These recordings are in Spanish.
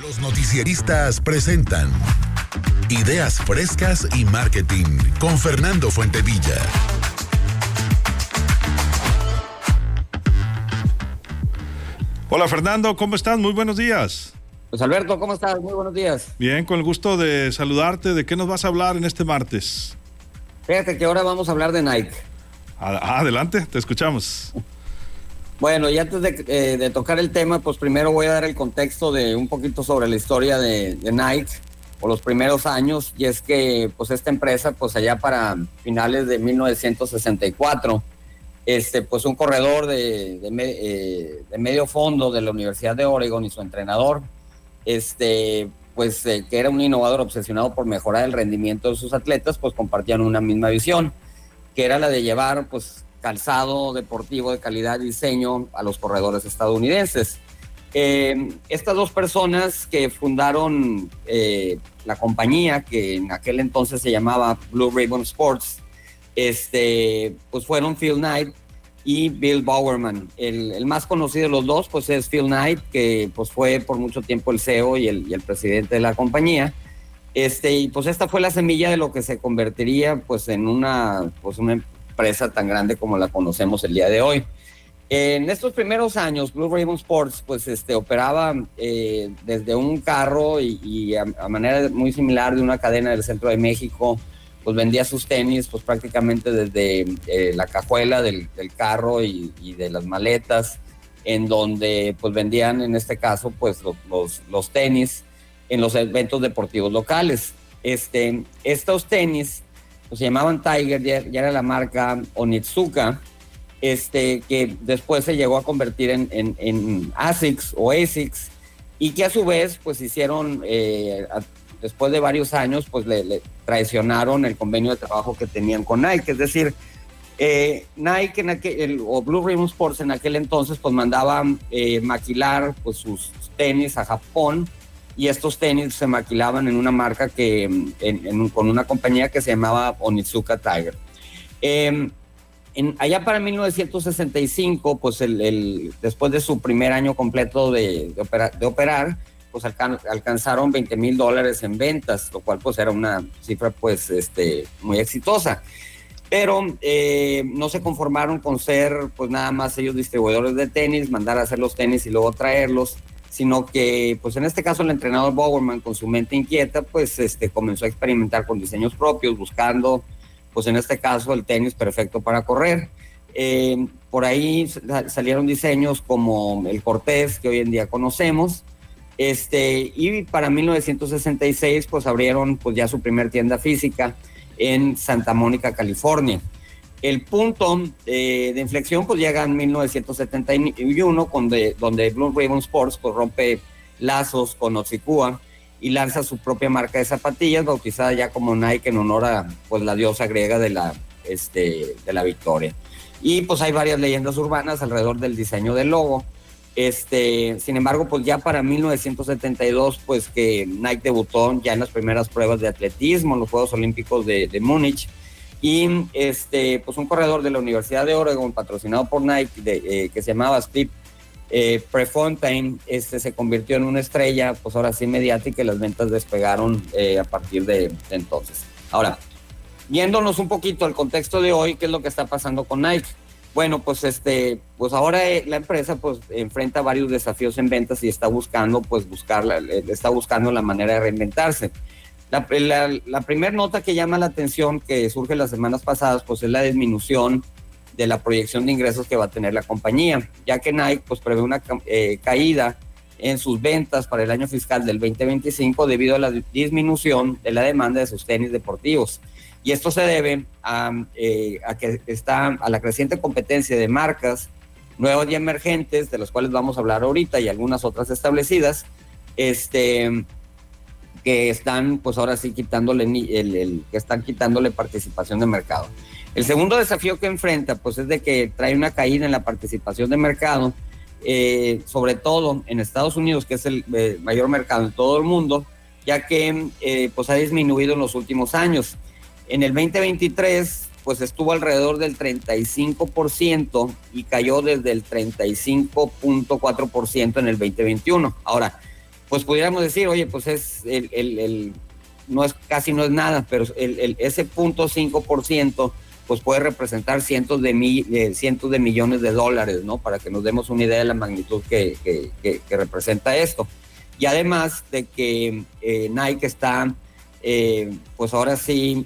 Los noticieristas presentan Ideas Frescas y Marketing con Fernando Fuentevilla. Hola Fernando, ¿cómo estás? Muy buenos días. Pues Alberto, ¿cómo estás? Muy buenos días. Bien, con el gusto de saludarte. ¿De qué nos vas a hablar en este martes? Fíjate que ahora vamos a hablar de Nike. Adelante, te escuchamos. Bueno, y antes de tocar el tema, pues primero voy a dar el contexto de un poquito sobre la historia de Nike o los primeros años, y es que pues esta empresa, pues allá para finales de 1964, pues un corredor de medio fondo de la Universidad de Oregon y su entrenador, que era un innovador obsesionado por mejorar el rendimiento de sus atletas, pues compartían una misma visión, que era la de llevar pues calzado deportivo de calidad y diseño a los corredores estadounidenses. Estas dos personas que fundaron la compañía, que en aquel entonces se llamaba Blue Ribbon Sports, pues fueron Phil Knight y Bill Bowerman. El más conocido de los dos pues es Phil Knight, que pues fue por mucho tiempo el CEO y el presidente de la compañía. Y pues esta fue la semilla de lo que se convertiría pues en una empresa tan grande como la conocemos el día de hoy. En estos primeros años, Blue Ribbon Sports pues operaba desde un carro y a manera muy similar de una cadena del centro de México, pues vendía sus tenis pues prácticamente desde la cajuela del carro y de las maletas, en donde pues vendían en este caso pues los tenis en los eventos deportivos locales. Estos tenis pues se llamaban Tiger, ya era la marca Onitsuka, que después se llegó a convertir en ASICS o ASICS, y que a su vez pues hicieron, después de varios años, pues le traicionaron el convenio de trabajo que tenían con Nike. Es decir, Nike o Blue Ribbon Sports en aquel entonces pues mandaba maquilar pues sus tenis a Japón, y estos tenis se maquilaban en una marca con una compañía que se llamaba Onitsuka Tiger. Allá para 1965, pues después de su primer año completo de operar, pues alcanzaron $20,000 en ventas, lo cual pues era una cifra pues muy exitosa. Pero no se conformaron con ser pues nada más ellos distribuidores de tenis, mandar a hacer los tenis y luego traerlos, sino que pues en este caso el entrenador Bowerman, con su mente inquieta, pues comenzó a experimentar con diseños propios, buscando pues en este caso el tenis perfecto para correr. Por ahí salieron diseños como el Cortez, que hoy en día conocemos, y para 1966 pues abrieron pues ya su primer tienda física en Santa Mónica, California. El punto de inflexión pues llega en 1971, donde Blue Ribbon Sports pues rompe lazos con Otsikua y lanza su propia marca de zapatillas, bautizada ya como Nike en honor a pues la diosa griega de la victoria. Y pues hay varias leyendas urbanas alrededor del diseño del logo. Sin embargo, pues ya para 1972, pues que Nike debutó ya en las primeras pruebas de atletismo en los Juegos Olímpicos de Múnich, y pues un corredor de la Universidad de Oregon, patrocinado por Nike, que se llamaba Steve Prefontaine, se convirtió en una estrella, pues ahora sí mediática, y las ventas despegaron a partir de entonces. Ahora, yéndonos un poquito al contexto de hoy, ¿qué es lo que está pasando con Nike? Bueno, pues pues ahora la empresa pues enfrenta varios desafíos en ventas y está buscando la manera de reinventarse. La primera nota que llama la atención, que surge las semanas pasadas, pues es la disminución de la proyección de ingresos que va a tener la compañía, ya que Nike pues prevé una caída en sus ventas para el año fiscal del 2025 debido a la disminución de la demanda de sus tenis deportivos. Y esto se debe a la creciente competencia de marcas nuevas y emergentes, de las cuales vamos a hablar ahorita, y algunas otras establecidas, que están pues ahora sí quitándole participación de mercado. El segundo desafío que enfrenta pues es de que trae una caída en la participación de mercado, sobre todo en Estados Unidos, que es el mayor mercado en todo el mundo, ya que pues ha disminuido en los últimos años. En el 2023 pues estuvo alrededor del 35% y cayó desde el 35.4% en el 2021. Ahora, pues pudiéramos decir, oye, pues es no es casi no es nada, pero ese 0.5% pues puede representar cientos de millones de dólares, ¿no? Para que nos demos una idea de la magnitud que representa esto. Y además de que Nike está, pues ahora sí,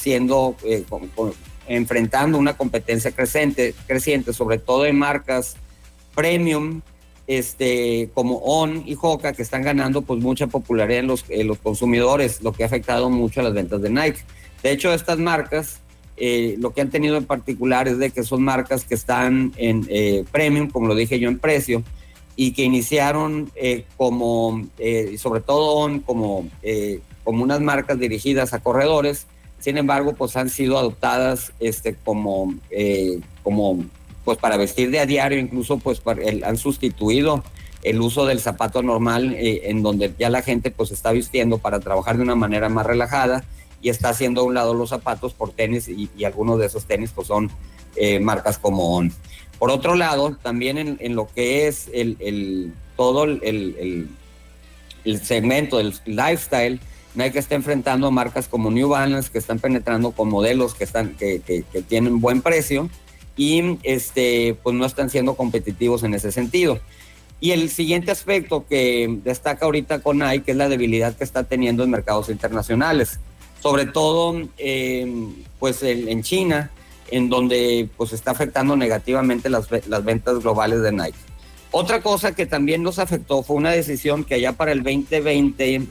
enfrentando una competencia creciente, sobre todo en marcas premium, como On y Hoka, que están ganando pues mucha popularidad en los consumidores, lo que ha afectado mucho a las ventas de Nike. De hecho, estas marcas, lo que han tenido en particular es de que son marcas que están en premium, como lo dije yo, en precio, y que iniciaron sobre todo On, como unas marcas dirigidas a corredores. Sin embargo, pues han sido adoptadas pues para vestir de a diario, incluso pues han sustituido el uso del zapato normal, en donde ya la gente pues está vistiendo para trabajar de una manera más relajada, y está haciendo a un lado los zapatos por tenis, y algunos de esos tenis pues son marcas como On. Por otro lado, también en lo que es todo el segmento del lifestyle, Nike está enfrentando a marcas como New Balance, que están penetrando con modelos que tienen buen precio, y pues no están siendo competitivos en ese sentido. Y el siguiente aspecto que destaca ahorita con Nike es la debilidad que está teniendo en mercados internacionales, sobre todo pues en China, en donde pues está afectando negativamente las ventas globales de Nike. Otra cosa que también nos afectó fue una decisión que allá para el 2020,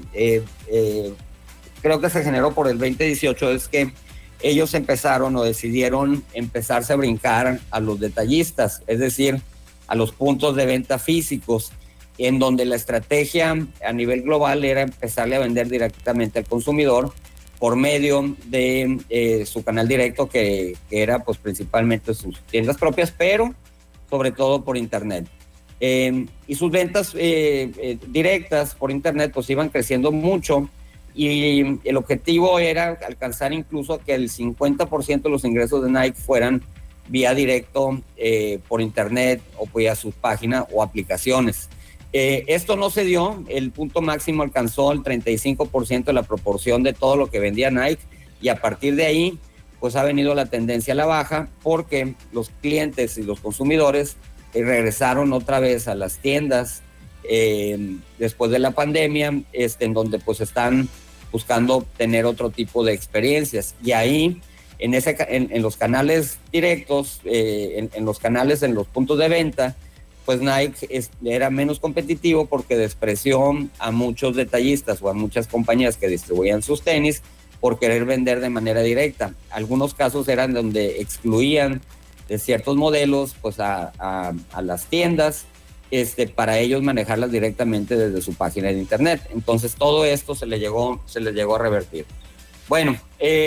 creo que se generó por el 2018, es que ellos decidieron empezarse a brincar a los detallistas, es decir, a los puntos de venta físicos, en donde la estrategia a nivel global era empezarle a vender directamente al consumidor por medio de su canal directo, que era pues principalmente sus tiendas propias, pero sobre todo por internet. Y sus ventas directas por internet pues iban creciendo mucho, y el objetivo era alcanzar incluso que el 50% de los ingresos de Nike fueran vía directo por internet o vía su página o aplicaciones. Esto no se dio. El punto máximo alcanzó el 35% de la proporción de todo lo que vendía Nike, y a partir de ahí pues ha venido la tendencia a la baja, porque los clientes y los consumidores regresaron otra vez a las tiendas después de la pandemia, en donde pues están buscando tener otro tipo de experiencias. Y ahí en los canales directos, en los puntos de venta, pues Nike era menos competitivo, porque despreció a muchos detallistas o a muchas compañías que distribuían sus tenis por querer vender de manera directa. Algunos casos eran donde excluían de ciertos modelos pues a las tiendas, para ellos manejarlas directamente desde su página de internet. Entonces todo esto se les llegó a revertir. Bueno,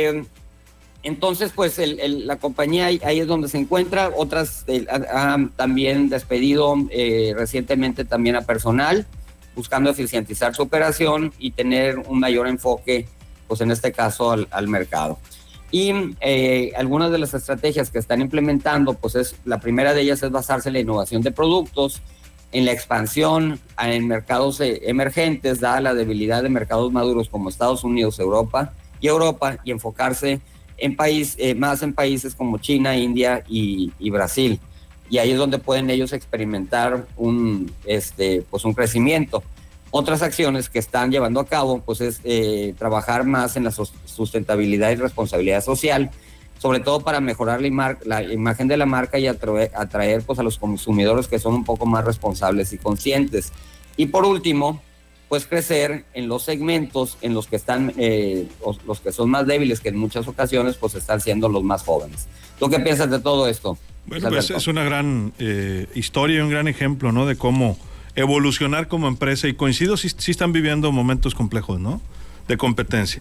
entonces pues la compañía ahí es donde se encuentra. Otras han también despedido recientemente también a personal, buscando eficientizar su operación y tener un mayor enfoque, pues en este caso al mercado. Y algunas de las estrategias que están implementando, pues la primera de ellas es basarse en la innovación de productos, en la expansión en mercados emergentes, dada la debilidad de mercados maduros como Estados Unidos, Europa, y enfocarse más en países como China, India y Brasil. Y ahí es donde pueden ellos experimentar un crecimiento. Otras acciones que están llevando a cabo pues es trabajar más en la sustentabilidad y responsabilidad social, sobre todo para mejorar la imagen de la marca y atraer pues a los consumidores que son un poco más responsables y conscientes. Y por último, pues crecer en los segmentos en los que están los que son más débiles, que en muchas ocasiones pues están siendo los más jóvenes. ¿Tú qué piensas de todo esto? Bueno, pues es una gran historia y un gran ejemplo, ¿no?, de cómo evolucionar como empresa, y coincido, sí están viviendo momentos complejos, ¿no?, de competencia.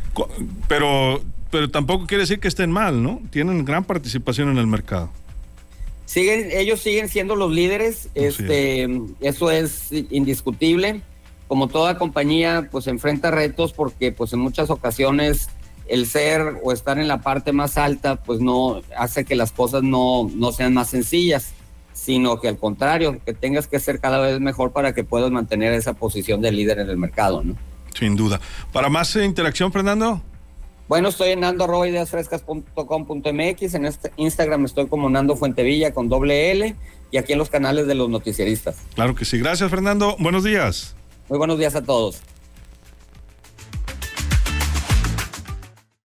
Pero tampoco quiere decir que estén mal, ¿no? Tienen gran participación en el mercado. Ellos siguen siendo los líderes, eso es indiscutible. Como toda compañía, pues enfrenta retos, porque pues en muchas ocasiones el ser o estar en la parte más alta, pues no hace que las cosas no sean más sencillas. sino que al contrario, que tengas que ser cada vez mejor para que puedas mantener esa posición de líder en el mercado, ¿no? Sin duda. ¿Para más interacción, Fernando? Bueno, estoy en nando@ideasfrescas.com.mx, en Instagram estoy como Nando Fuentevilla con .l y aquí en los canales de los noticieristas. Claro que sí. Gracias, Fernando. Buenos días. Muy buenos días a todos.